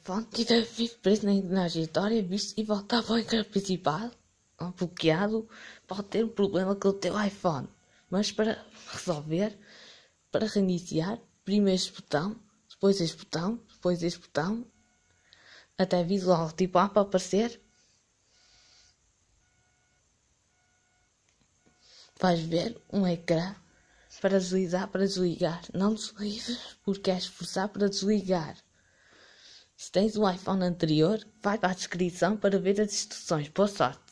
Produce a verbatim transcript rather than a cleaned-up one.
iPhone tiver vivo preso na engrenagem aleatória, visto e voltar para o ecrã principal, ou bloqueado, pode ter um problema com o teu iPhone. Mas para resolver, para reiniciar, primeiro este botão, depois este botão, depois este botão, até visual tipo A para aparecer. Vais ver um ecrã para deslizar, para desligar. Não deslizes porque queres forçar para desligar. Se tens um iPhone anterior, vai para a descrição para ver as instruções. Boa sorte!